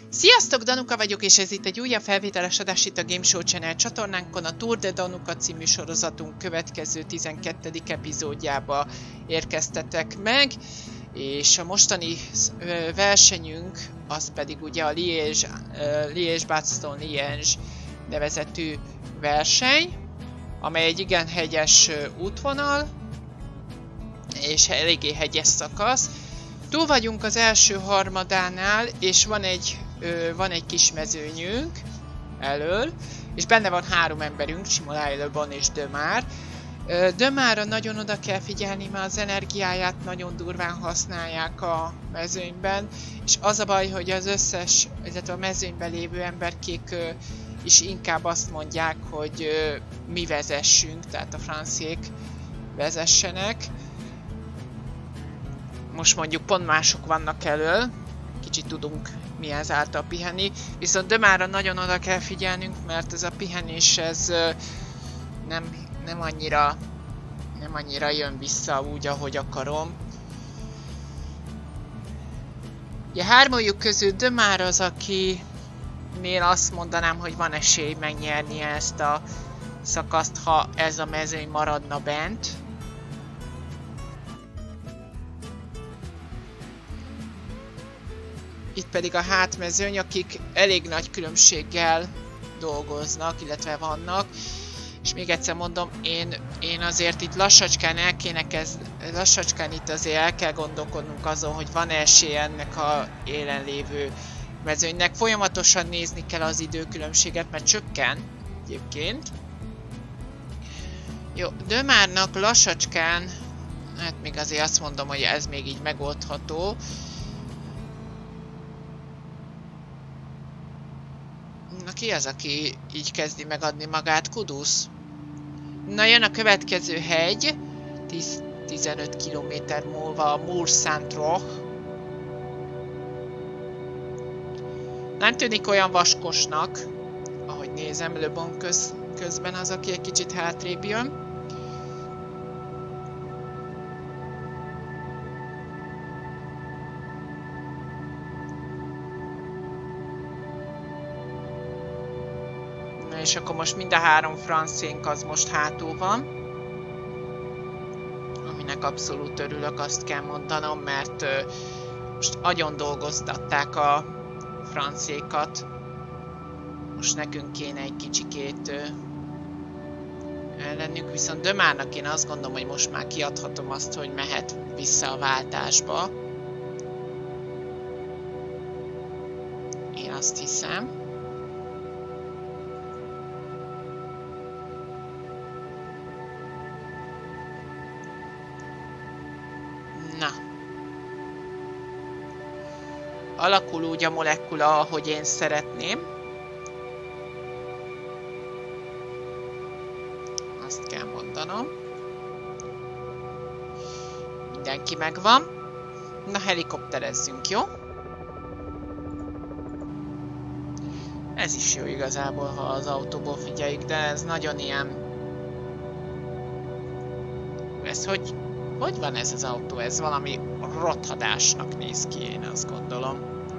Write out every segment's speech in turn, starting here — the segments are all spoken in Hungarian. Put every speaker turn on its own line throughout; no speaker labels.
Sziasztok, Danuka vagyok, és ez itt egy újabb felvételes adás itt a Game Show Channel csatornánkon. A Tour de Danuka című sorozatunk következő 12. epizódjába érkeztetek meg, és a mostani versenyünk az pedig ugye a Liège-Bastogne-Liège nevezetű verseny, amely egy igen hegyes útvonal, és eléggé hegyes szakasz. Túl vagyunk az első harmadánál, és van egy kis mezőnyünk elől, és benne van 3 emberünk, Chimola, Lebon és Demar. Demarra nagyon oda kell figyelni, mert az energiáját nagyon durván használják a mezőnyben, és az a baj, hogy az összes, illetve a mezőnyben lévő emberkék is inkább azt mondják, hogy mi vezessünk, tehát a franciék vezessenek. Most mondjuk pont mások vannak elől, kicsit tudunk mi ezáltal pihenni, viszont Demarra nagyon oda kell figyelnünk, mert ez a pihenés ez nem annyira jön vissza úgy, ahogy akarom. Ugye hármójuk közül Demar az, akinél azt mondanám, hogy van esély megnyerni ezt a szakaszt, ha ez a mezőny maradna bent. Itt pedig a hátmezőny, akik elég nagy különbséggel dolgoznak, illetve vannak. És még egyszer mondom, én azért itt lassacskán itt azért el kell gondolkodnunk azon, hogy van esély ennek a élen lévő mezőnynek. Folyamatosan nézni kell az időkülönbséget, mert csökken egyébként. Jó, Demarnak lassacskán, hát még azért azt mondom, hogy ez még így megoldható. Na ki az, aki így kezdi megadni magát? Kudusz. Na jön a következő hegy, 10-15 km múlva a Mur-Saint-Roch. Nem tűnik olyan vaskosnak, ahogy nézem, Lebon közben az, aki egy kicsit hátrébb jön. És akkor most mind a 3 francénk az most hátul van. Aminek abszolút örülök, azt kell mondanom, mert most agyon dolgoztatták a francékat. Most nekünk kéne egy kicsikét ellennünk, viszont Demarnak én azt gondolom, hogy most már kiadhatom azt, hogy mehet vissza a váltásba. Én azt hiszem. Na. Alakul úgy a molekula, ahogy én szeretném. Azt kell mondanom. Mindenki megvan. Na, helikopterezzünk, jó? Ez is jó igazából, ha az autóból figyeljük, de ez nagyon ilyen... Ez hogy van ez az autó? Ez valami rothadásnak néz ki, én azt gondolom.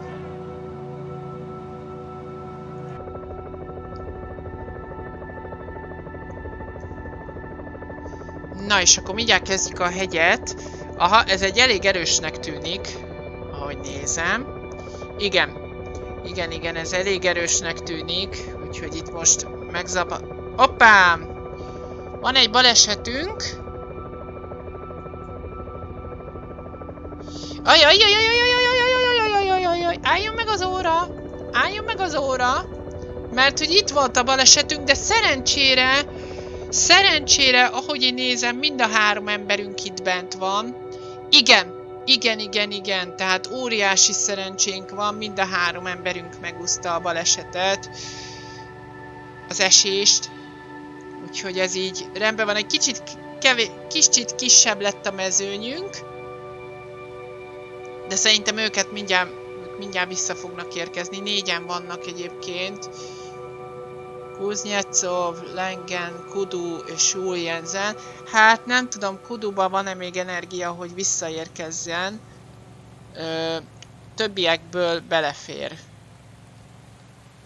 Na és akkor mindjárt kezdjük a hegyet. Aha, ez egy elég erősnek tűnik, ahogy nézem. Igen, ez elég erősnek tűnik, úgyhogy itt most Hoppám! Van egy balesetünk. Álljon meg az óra! Álljon meg az óra! Mert hogy itt volt a balesetünk, de szerencsére, ahogy én nézem, mind a 3 emberünk itt bent van. Igen, tehát óriási szerencsénk van, mind a 3 emberünk megúszta a balesetet, az esést. Úgyhogy ez így rendben van, egy kicsit kisebb lett a mezőnyünk. De szerintem őket mindjárt vissza fognak érkezni. 4-en vannak egyébként. Kuznetsov, Lengen, Kudu és Juljensen. Hát nem tudom, Kuduban van-e még energia, hogy visszaérkezzen. Többiekből belefér.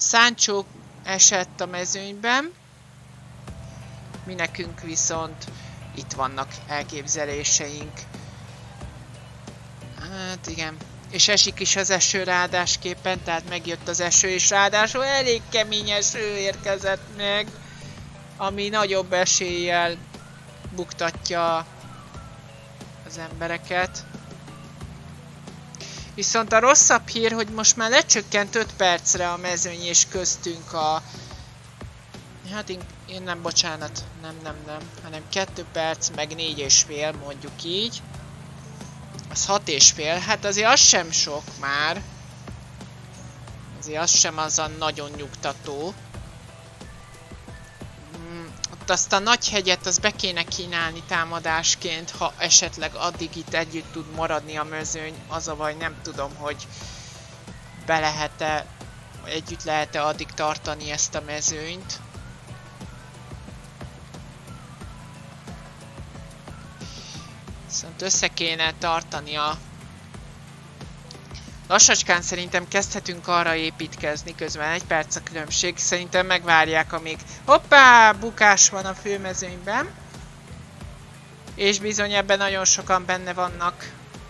Sancho esett a mezőnyben. Mi nekünk viszont itt vannak elképzeléseink. Hát igen. És esik is az eső ráadásképpen, tehát megjött az eső, és ráadásul elég kemény eső érkezett meg, ami nagyobb eséllyel buktatja az embereket. Viszont a rosszabb hír, hogy most már lecsökkent 5 percre a mezőny, és köztünk a... Hát én nem, bocsánat, nem, hanem 2 perc, meg 4,5, mondjuk így. Az 6,5, hát azért az sem sok már. Azért az sem az a nagyon nyugtató. Ott azt a nagy hegyet, az be kéne kínálni támadásként, ha esetleg addig itt együtt tud maradni a mezőny. Az a baj, nem tudom, hogy be lehet-e, együtt lehet-e addig tartani ezt a mezőnyt. Viszont össze kéne tartani a... Lassacskán szerintem kezdhetünk arra építkezni, közben 1 perc a különbség. Szerintem megvárják, amíg... Hoppá! Bukás van a főmezőnyben. És bizony ebben nagyon sokan benne vannak.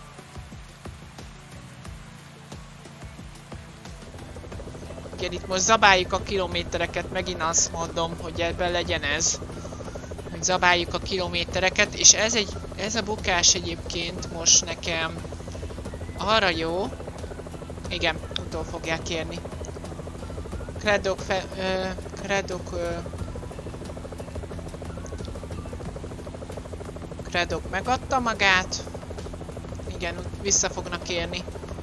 Igen, itt most zabáljuk a kilométereket, megint azt mondom, hogy ebben legyen ez. Hogy zabáljuk a kilométereket, és ez a bukás egyébként most nekem arra jó. Igen, utol fogják kérni. Kredok megadta magát. Igen, vissza fognak kérni.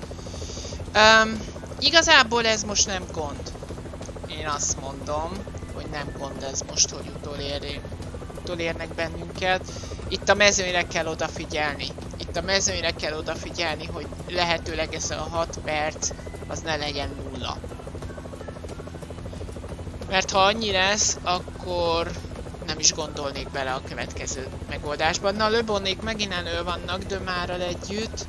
Igazából ez most nem gond. Én azt mondom, hogy nem gond ez most, hogy utolérnek bennünket. Itt a mezőnyre kell odafigyelni. Itt a mezőnyre kell odafigyelni, hogy lehetőleg ez a 6 perc az ne legyen 0. Mert ha annyi lesz, akkor nem is gondolnék bele a következő megoldásban. Na, Le Bonnék megint elő vannak De Márral együtt.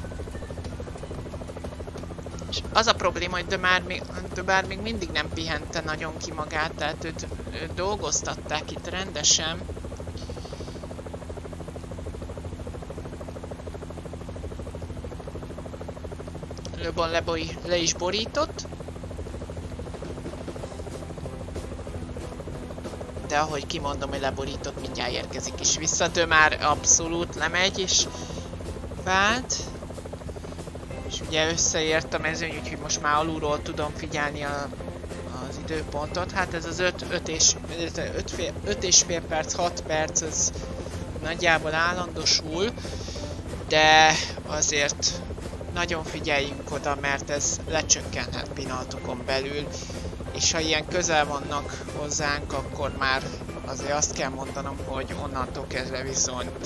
És az a probléma, hogy De Már még mindig nem pihente nagyon ki magát, tehát őt dolgoztatták itt rendesen. Le Bon le is borított. De ahogy kimondom, hogy leborított, mindjárt érkezik is vissza. De már abszolút lemegy és vált. És ugye összeért a mezőny, úgyhogy most már alulról tudom figyelni az időpontot. Hát ez az 5,5 perc, 6 perc, ez nagyjából állandósul. De azért nagyon figyeljünk oda, mert ez lecsökkenhet pillanatokon belül. És ha ilyen közel vannak hozzánk, akkor már azért azt kell mondanom, hogy onnantól kezdve viszont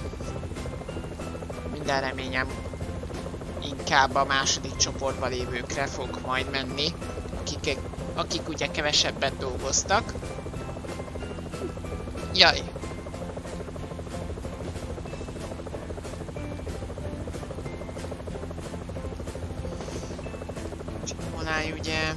minden reményem inkább a második csoportba lévőkre fog majd menni, akik ugye kevesebbet dolgoztak. Jaj! Csimonálj ugye...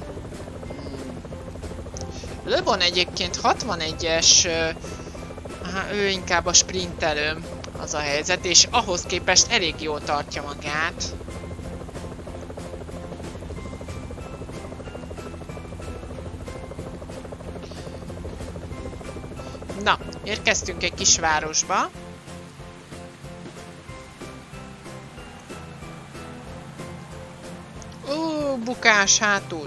Le Bon egyébként 61-es, ő inkább a sprintelő, az a helyzet, és ahhoz képest elég jól tartja magát. Na, érkeztünk egy kis városba. Bukás hátul.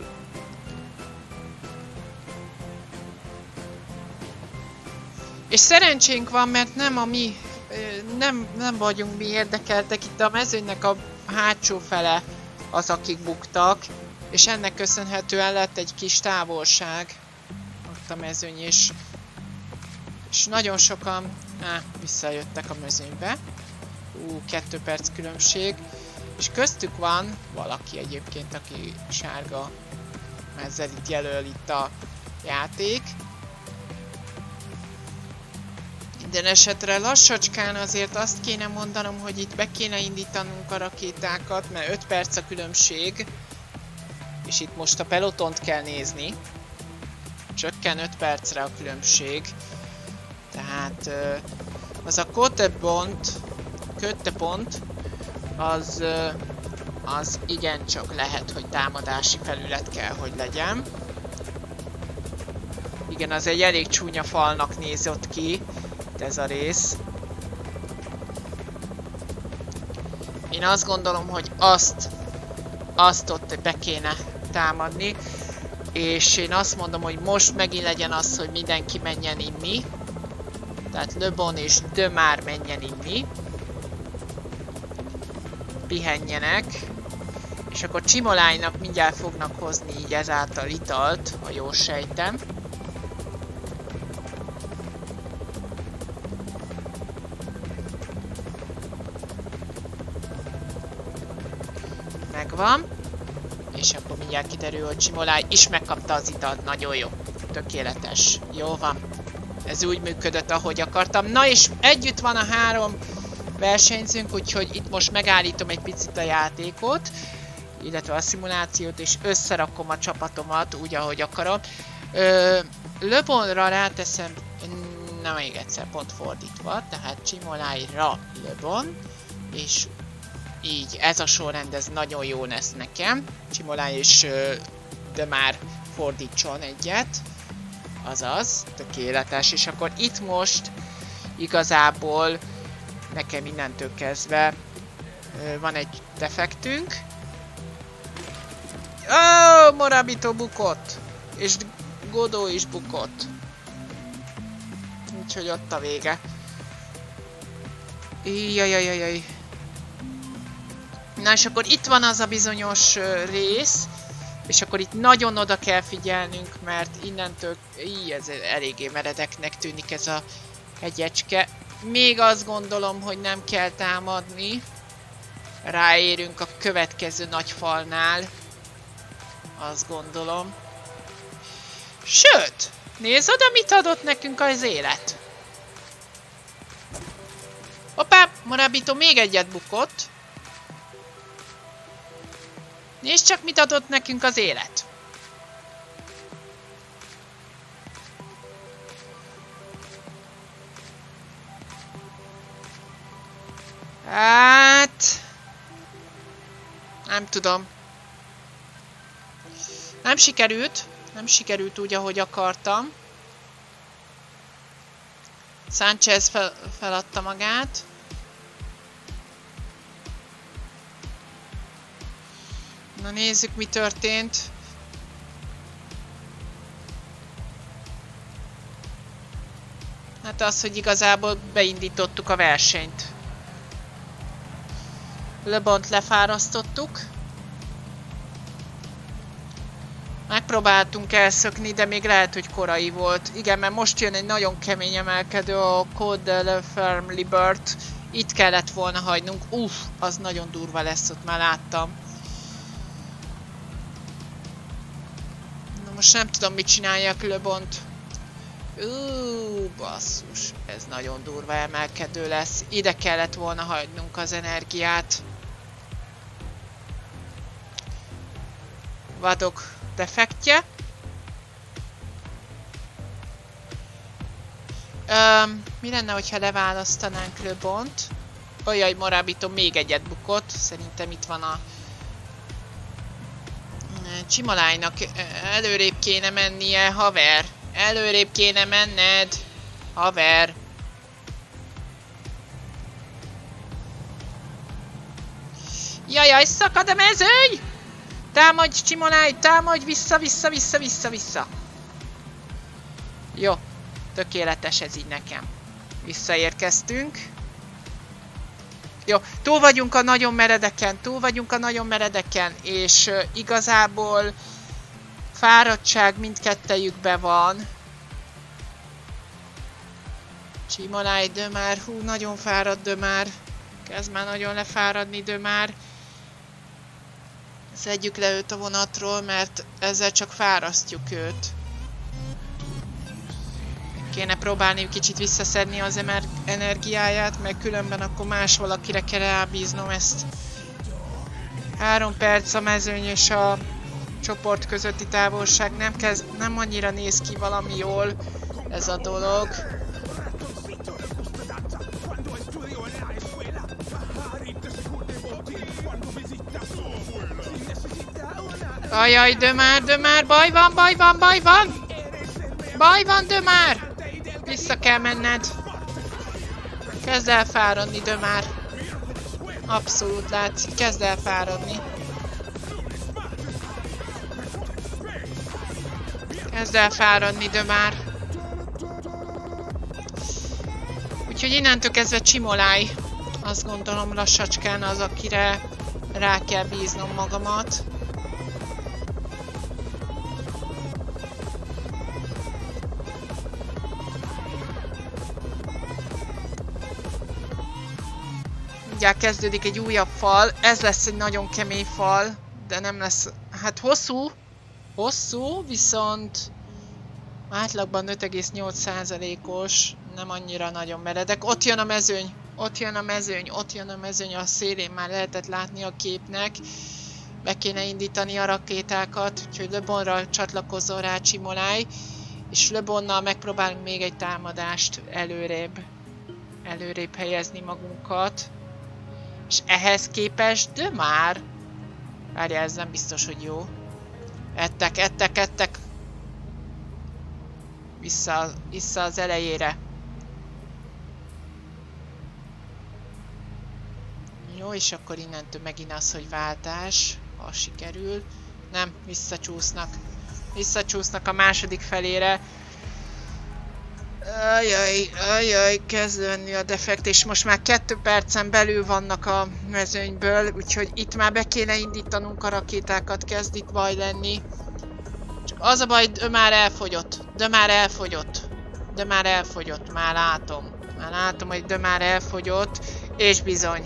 És szerencsénk van, mert nem a mi, nem vagyunk mi érdekeltek, itt a mezőnynek a hátsó fele az, akik buktak, és ennek köszönhetően lett egy kis távolság ott a mezőny, és nagyon sokan visszajöttek a mezőnybe. 2 perc különbség, és köztük van valaki egyébként, aki sárga mezzel itt jelöl itt a játék. Minden esetre lassacskán azért azt kéne mondanom, hogy itt be kéne indítanunk a rakétákat, mert 5 perc a különbség. És itt most a pelotont kell nézni. Csökken 5 percre a különbség. Tehát az a köttepont az igencsak lehet, hogy támadási felület kell, hogy legyen. Igen, az egy elég csúnya falnak nézott ki, ez a rész. Én azt gondolom, hogy azt ott be kéne támadni. És én azt mondom, hogy most megint legyen az, hogy mindenki menjen inni. Tehát Le Bon és De Mar menjen inni. Pihenjenek. És akkor Csimolánynak mindjárt fognak hozni így ezáltal italt, ha jól sejtem. Megvan. És akkor mindjárt kiderül, hogy Csimolány is megkapta az italt. Nagyon jó. Tökéletes. Jó van. Ez úgy működött, ahogy akartam. Na és együtt van a 3 versenyzőnk, úgyhogy itt most megállítom egy picit a játékot, illetve a szimulációt, és összerakom a csapatomat úgy, ahogy akarom. Le Bonra ráteszem, na még egyszer, pont fordítva, tehát Csimolányra Le Bon, és így, ez a sorrend, ez nagyon jó lesz nekem. Csimolány és De Mar fordítson egyet. Azaz, tökéletes. És akkor itt most igazából nekem innentől kezdve van egy defektünk. Ó, Morabito bukott! És Godó is bukott. Úgyhogy ott a vége. Jajajajaj. Na és akkor itt van az a bizonyos rész, és akkor itt nagyon oda kell figyelnünk, mert innentől ez eléggé meredeknek tűnik ez a hegyecske. Még azt gondolom, hogy nem kell támadni. Ráérünk a következő nagy falnál. Azt gondolom. Sőt! Nézd oda, mit adott nekünk az élet. Hoppá! Morabito még egyet bukott. Nézd csak, mit adott nekünk az élet. Hát... nem tudom. Nem sikerült úgy, ahogy akartam. Sánchez feladta magát. Na nézzük, mi történt. Hát az, hogy igazából beindítottuk a versenyt. Le Bont lefárasztottuk. Megpróbáltunk elszökni, de még lehet, hogy korai volt. Igen, mert most jön egy nagyon kemény emelkedő, a Côte de la Ferme Libert. Itt kellett volna hagynunk. Az nagyon durva lesz, ott már láttam. Na most nem tudom, mit csináljak Le Bont. Basszus. Ez nagyon durva emelkedő lesz. Ide kellett volna hagynunk az energiát. Vadok defektje. Mi lenne, hogyha leválasztanánk Le Bont? Olyaj, Morabito még egyet bukott. Szerintem itt van a... Csimolánynak előrébb kéne mennie, haver. Előrébb kéne menned, haver. Jajaj, szakad a mezőny! Támadj, Csimolány, támadj, vissza. Jó, tökéletes ez így nekem. Visszaérkeztünk. Jó, túl vagyunk a nagyon meredeken, és igazából fáradtság mindkettejükben van. Csimolány, De Mar, nagyon fáradt De Mar. Kezd már nagyon lefáradni De Mar. Szedjük le őt a vonatról, mert ezzel csak fárasztjuk őt. Kéne próbálni kicsit visszaszedni az energiáját, mert különben akkor más valakire kell rábíznom ezt. 3 perc a mezőny és a Csoport közötti távolság nem annyira néz ki valami jól ez a dolog. Ajaj, Dömár, baj van! Baj van, Dömár! Vissza kell menned. Kezd el fáradni, Dömár. Abszolút látszik, kezd el fáradni. Kezd el fáradni, Dömár. Úgyhogy innentől kezdve Csimolaj. Azt gondolom lassacskán az, akire rá kell bíznom magamat. Mindjárt kezdődik egy újabb fal. Ez lesz egy nagyon kemény fal, de nem lesz... Hát hosszú, viszont átlagban 5,8%-os, nem annyira nagyon meredek. Ott jön a mezőny, a szélén már lehetett látni a képnek. Be kéne indítani a rakétákat, úgyhogy Le Bonra csatlakozzon rá Csimolaj, és Le Bonnal megpróbálunk még egy támadást előrébb helyezni magunkat. És ehhez képest Dömár. Várjál, ez nem biztos, hogy jó. Ettek. Vissza az elejére. Jó, és akkor innentől megint az, hogy váltás, ha sikerül. Nem, visszacsúsznak. Visszacsúsznak a második felére. Ajaj, kezd jönni a defekt, és most már 2 percen belül vannak a mezőnyből, úgyhogy itt már be kéne indítanunk a rakétákat, kezd itt baj lenni. Csak az a baj, Dömár elfogyott, már látom, hogy Dömár elfogyott, és bizony.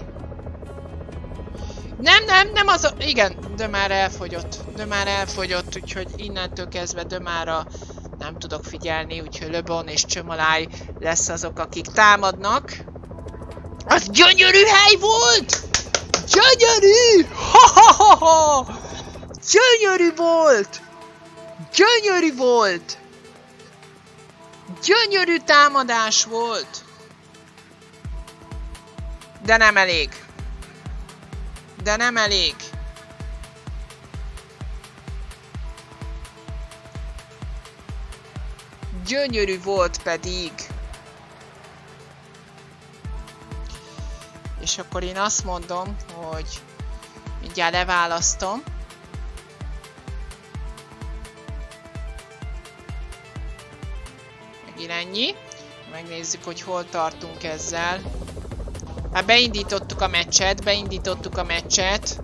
Nem az a... Igen, Dömár elfogyott, úgyhogy innentől kezdve Dömárra nem tudok figyelni, úgyhogy Le Bon és Csimolaj lesz azok, akik támadnak. Az gyönyörű hely volt! Gyönyörű! Ha! Gyönyörű volt! Gyönyörű támadás volt! De nem elég. Gyönyörű volt pedig. És akkor én azt mondom, hogy mindjárt leválasztom. Megint ennyi. Megnézzük, hogy hol tartunk ezzel. Hát beindítottuk a meccset.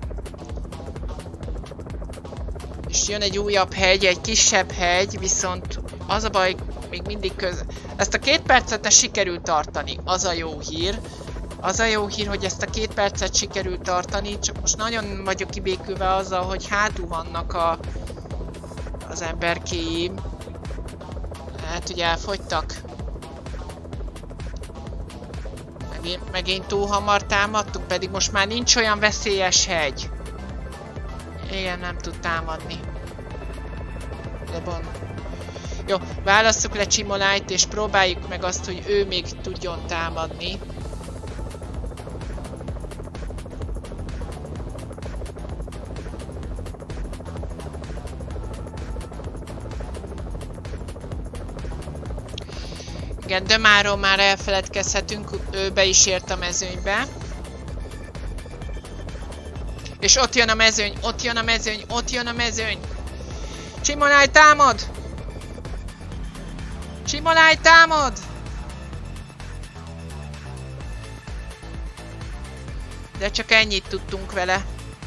És jön egy újabb hegy, egy kisebb hegy, viszont az a baj, még mindig Ezt a 2 percet sikerült tartani, az a jó hír. Hogy ezt a 2 percet sikerült tartani, csak most nagyon vagyok kibékülve azzal, hogy hátul vannak az emberkéim. Hát ugye elfogytak. Megint túl hamar támadtuk, pedig most már nincs olyan veszélyes hegy. Igen, nem tud támadni. Le Bon. Jó, válasszuk le Csimolajt, és próbáljuk meg azt, hogy ő még tudjon támadni. Igen, Dömárról már elfeledkezhetünk, ő be is ért a mezőnybe. És ott jön a mezőny! Csimolaj támad! De csak ennyit tudtunk vele.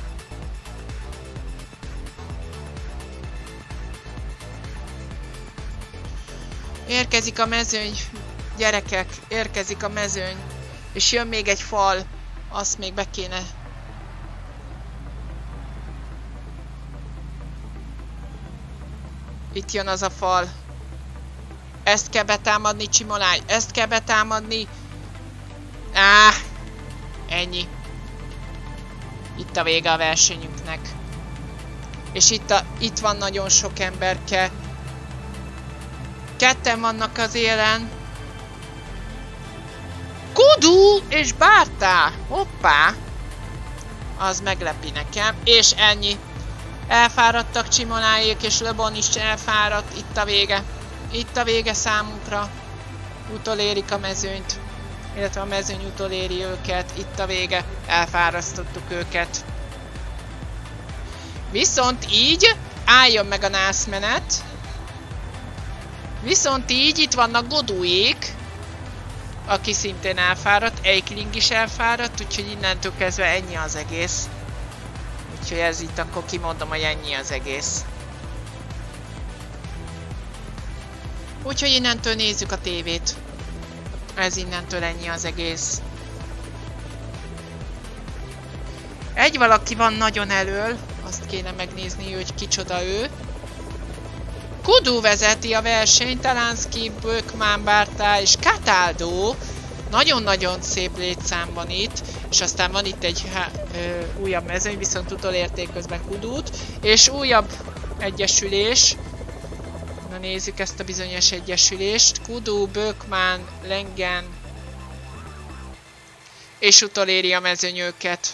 Érkezik a mezőny, gyerekek, érkezik a mezőny. És jön még egy fal, azt még be kéne. Itt jön az a fal. Ezt kell betámadni, Csimolaj, ezt kell betámadni. Ennyi. Itt a vége a versenyünknek. És itt van nagyon sok emberke. Ketten vannak az élen. Kudu és Bártá! Hoppá! Az meglepi nekem. És ennyi. Elfáradtak Csimonáék, és LeBron is elfáradt. Itt a vége. Itt a vége számunkra. Utolérik a mezőnyt. Illetve a mezőny utoléri őket. Itt a vége. Elfárasztottuk őket. Viszont így álljon meg a nászmenet. Viszont így itt vannak Godúék, aki szintén elfáradt, Eikling is elfáradt, úgyhogy innentől kezdve ennyi az egész. Úgyhogy ez itt akkor kimondom, hogy ennyi az egész. Úgyhogy innentől nézzük a tévét. Ez innentől ennyi az egész. Egy valaki van nagyon elől, azt kéne megnézni, hogy kicsoda ő. Kudu vezeti a versenyt, Talanski, Bökman, Bártá és Cataldo. Nagyon-nagyon szép létszámban itt. És aztán van itt egy újabb mezőny, viszont utolérték közben Kudut. És újabb egyesülés. Na nézzük ezt a bizonyos egyesülést. Kudu, Bökman, Lengen. És utoléri a mezőny őket.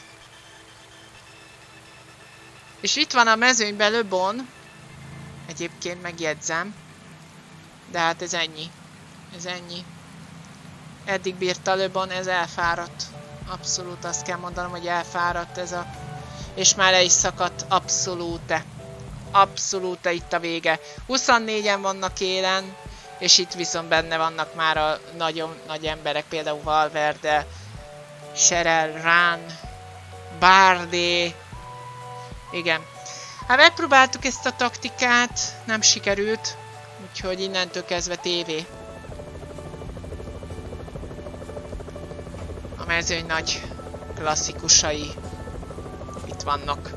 És itt van a mezőnyben LeBron. Egyébként megjegyzem. De hát ez ennyi. Ez ennyi. Eddig bírta LeBron, ez elfáradt. Abszolút azt kell mondanom, hogy elfáradt ez a... És már le is szakadt. Abszolút. Abszolút itt a vége. 24-en vannak élen. És itt viszont benne vannak már a nagyon nagy emberek. Például Valverde, Sherel, Rán, Bardé. Igen. Hát megpróbáltuk ezt a taktikát, nem sikerült, úgyhogy innentől kezdve tévé. A mezőny nagy klasszikusai itt vannak.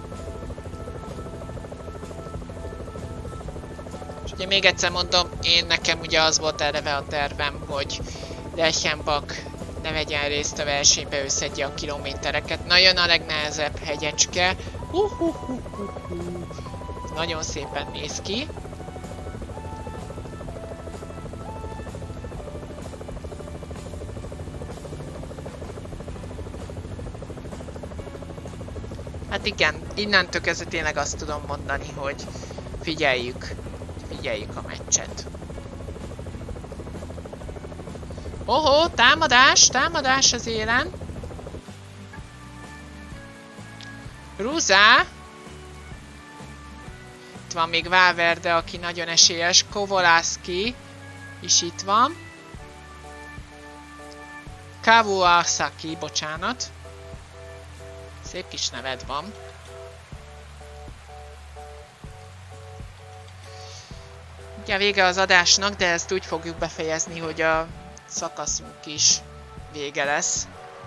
És ugye még egyszer mondom, nekem ugye az volt eleve a tervem, hogy Reichenbach ne vegyen részt a versenybe, ő szedje a kilométereket. Na jön a legnehezebb hegyecske. Nagyon szépen néz ki. Hát igen, innentől kezdve tényleg azt tudom mondani, hogy figyeljük a meccset. Ohó, támadás az élen. Ruzá. Itt van még Valverde, aki nagyon esélyes. Kovolászki is itt van. Kawasaki, bocsánat. Szép kis neved van. Ugye vége az adásnak, de ezt úgy fogjuk befejezni, hogy a szakaszunk is vége lesz.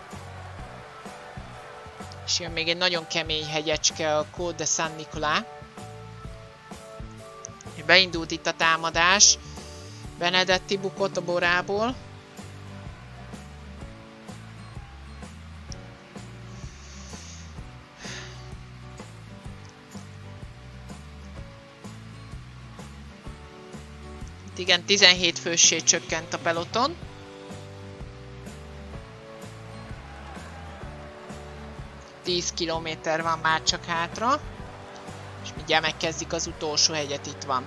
És jön még egy nagyon kemény hegyecske, a Col de Saint-Nicolas. Beindult itt a támadás. Benedetti bukott a borából. Itt igen, 17 főssé csökkent a peloton. Tíz kilométer van már csak hátra. És mindjárt megkezdik az utolsó hegyet, itt van.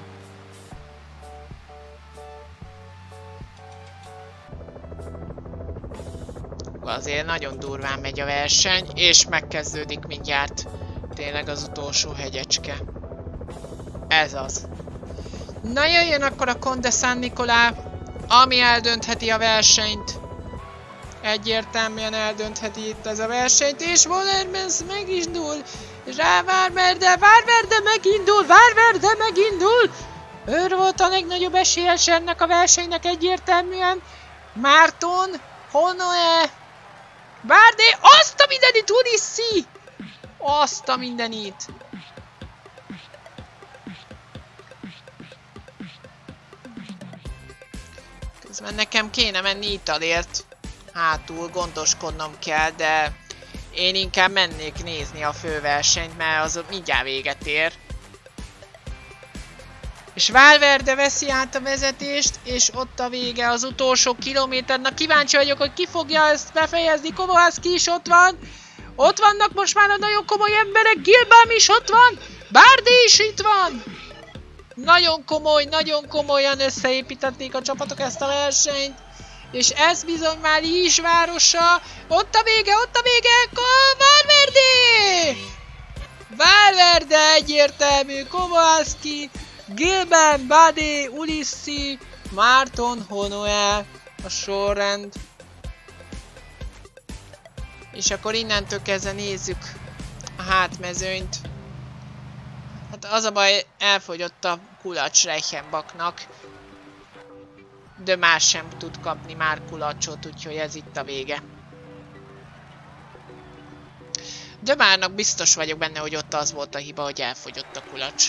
Azért nagyon durván megy a verseny, és megkezdődik mindjárt tényleg az utolsó hegyecske. Ez az. Na jöjjön akkor a Col de Saint-Nicolas, ami eldöntheti a versenyt. Egyértelműen eldöntheti itt ez a versenyt, és Wollermans megindul. Rá Valverde megindul! Ő volt a legnagyobb esélyes ennek a versenynek egyértelműen. Márton, Honoe, Bardé, azt a mindenit, Ulissi! Azt a mindenit! Közben nekem kéne menni Italért. Hátul gondoskodnom kell, de én inkább mennék nézni a főversenyt, mert az mindjárt véget ér. És Valverde veszi át a vezetést, és ott a vége, az utolsó kilométer. Na kíváncsi vagyok, hogy ki fogja ezt befejezni. Komohászki is ott van. Ott vannak most már a nagyon komoly emberek. Gilbám is ott van. Bardet is itt van. Nagyon komolyan összeépítették a csapatok ezt a versenyt. És ez bizony már Liège városa. Ott a vége, Valverde! Valverde egyértelmű, Komohászki, Gilbert, Bardet, Ulissi, Márton, Honoe a sorrend. És akkor innentől kezdve nézzük a hátmezőnyt. Hát az a baj, elfogyott a kulacs Reichenbachnak. De más sem tud kapni már kulacsot, úgyhogy ez itt a vége. De márnak biztos vagyok benne, hogy ott az volt a hiba, hogy elfogyott a kulacs.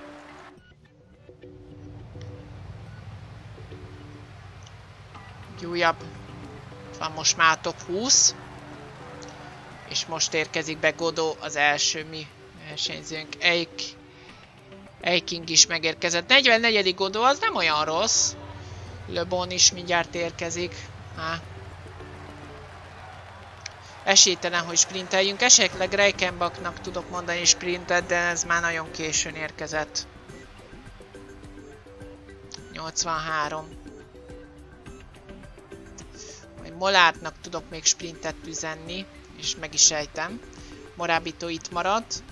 Újabb. Van most már a top 20. És most érkezik be Godot, az első mi versenyzőnk. Eiking is megérkezett. 44. Godot, az nem olyan rossz. Le Bon is mindjárt érkezik. Esélytelen, hogy sprinteljünk. Esetleg Reichenbachnak tudok mondani sprintet, de ez már nagyon későn érkezett. 83. Majd Molártnak tudok még sprintet üzenni, és meg is ejtem. Morabito itt maradt.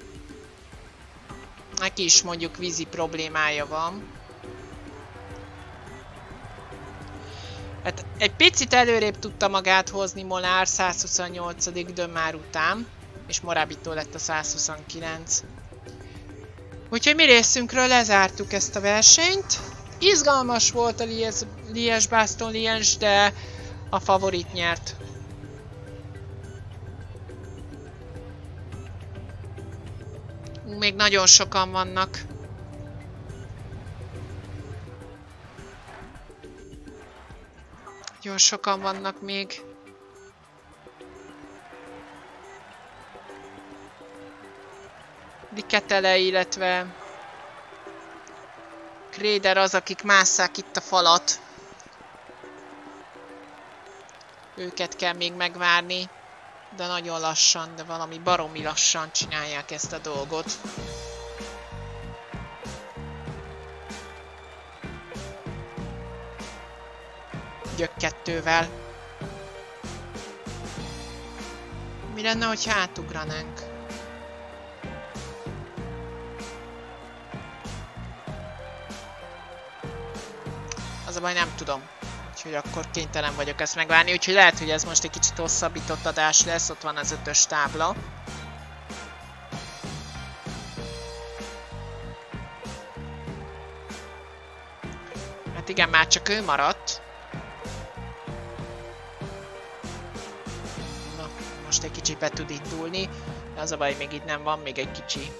Neki is mondjuk vízi problémája van. Hát egy picit előrébb tudta magát hozni Molár 128. Dömár után, és Morabito lett a 129. Úgyhogy mi részünkről lezártuk ezt a versenyt. Izgalmas volt a Liège-Bastogne-Liège, de a favorit nyert. Még nagyon sokan vannak. Nagyon sokan vannak még. Diketele, illetve Kréder az, akik másszák itt a falat. Őket kell még megvárni, de nagyon lassan, de valami baromi lassan csinálják ezt a dolgot. Gyök 2-vel. Mi lenne, hogyha átugranánk? Az a baj, nem tudom. Úgyhogy akkor kénytelen vagyok ezt megvárni. Úgyhogy lehet, hogy ez most egy kicsit hosszabbított adás lesz. Ott van az 5-ös tábla. Hát igen, már csak ő maradt. Na, most egy kicsit be tud indulni. De az a baj, még itt nem van, még egy kicsi.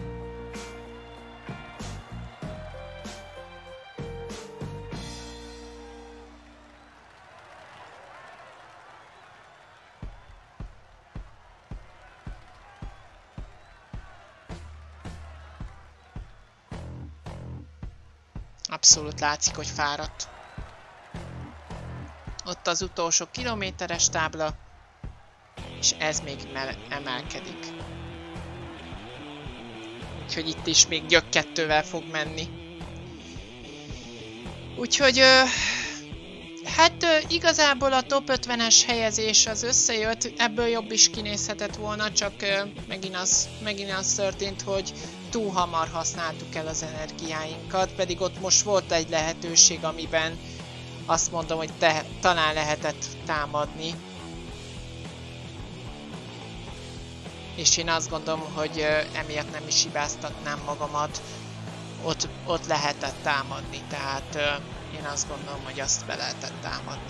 Abszolút látszik, hogy fáradt. Ott az utolsó kilométeres tábla, és ez még emelkedik. Úgyhogy itt is még Gyök 2-vel fog menni. Úgyhogy hát igazából a top 50-es helyezés az összejött, ebből jobb is kinézhetett volna, csak megint az történt, hogy túl hamar használtuk el az energiáinkat, pedig ott most volt egy lehetőség, amiben azt mondom, hogy talán lehetett támadni. És én azt gondolom, hogy emiatt nem is hibáztatnám magamat, ott lehetett támadni, tehát én azt gondolom, hogy azt be lehetett támadni.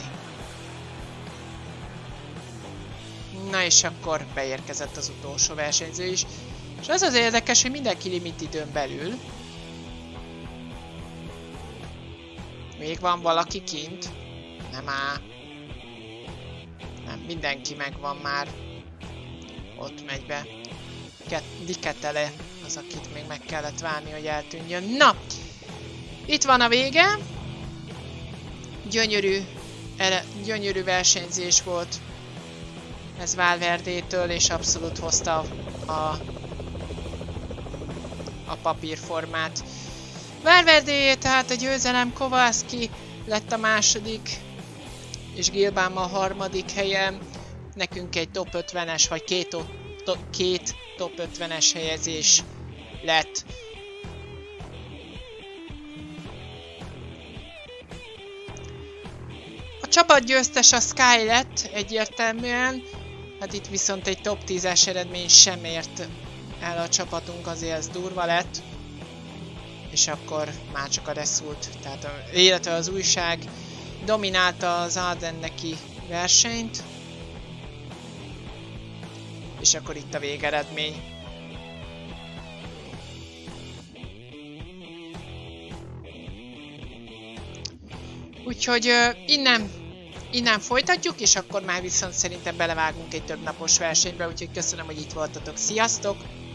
Na és akkor beérkezett az utolsó versenyző is. És ez az érdekes, hogy mindenki limit időn belül. Még van valaki kint? Nem áll. Nem, mindenki megvan már. Ott megy be. Diketele az, akit még meg kellett várni, hogy eltűnjön. Na! Itt van a vége. Gyönyörű versenyzés volt ez Valverdétől, és abszolút hozta a papírformát. Valverdé, tehát a győzelem, Kowalski lett a második, és Gilbám a harmadik helyen. Nekünk egy top 50-es, vagy két top 50-es helyezés lett. A csapatgyőztes a Sky lett egyértelműen, hát itt viszont egy top 10-es eredmény sem ért el a csapatunk, azért ez durva lett. És akkor már csak a Result, tehát illetve az újság dominálta az Ardenneki versenyt. És akkor itt a végeredmény. Úgyhogy innen folytatjuk, és akkor már viszont szerintem belevágunk egy több napos versenybe, úgyhogy köszönöm, hogy itt voltatok. Sziasztok!